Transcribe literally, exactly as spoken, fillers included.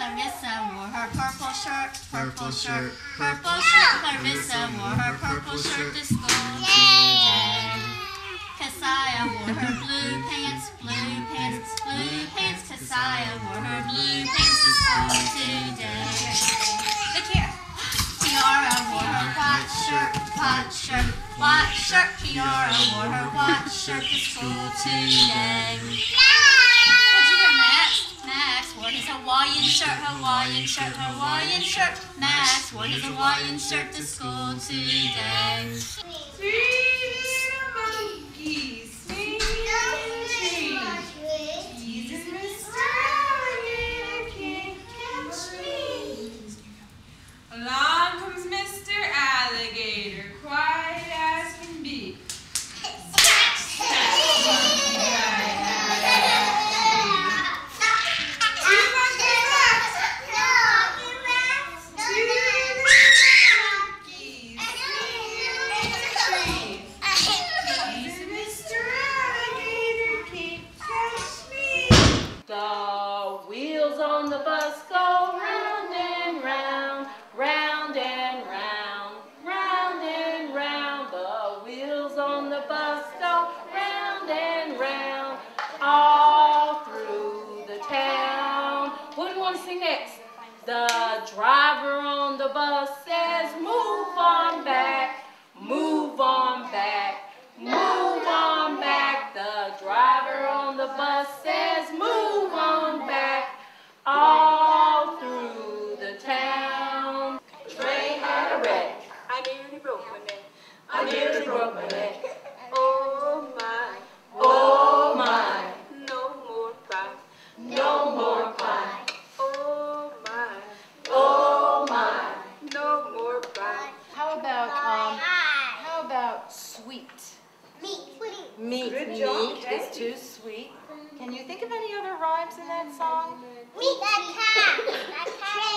Clarissa wore her purple shirt, purple shirt, purple shirt. Clarissa wore her purple shirt to school today. Keziah wore her blue pants, blue pants, blue pants. Keziah wore her blue pants to school today. Look here. Kiara wore her white shirt, white shirt, white shirt. Kiara wore her white shirt to school today. What'd you wear, Max? Max wore his Hawaiian shirt, Hawaiian shirt, Hawaiian shirt. Max wore his Hawaiian shirt to school today. Along comes Mister Alligator, quiet as can be. The wheels on the bus go round and round, round and round, round and round. The wheels on the bus go round and round, all through the town. What do you want to sing next? The driver on the bus says, move on back, move on back, move on back. The driver on the bus says, move on back, all through the town. The train had a wreck. I nearly broke my neck. I nearly broke my neck. Oh my, oh my. No more pie. No more pie. Oh my, oh my. No more pie. How about um? How about sweet? Meat. Meat. Good job, Meat is too sweet. Can you think of any other rhymes in that song? Meat that cat. That cat.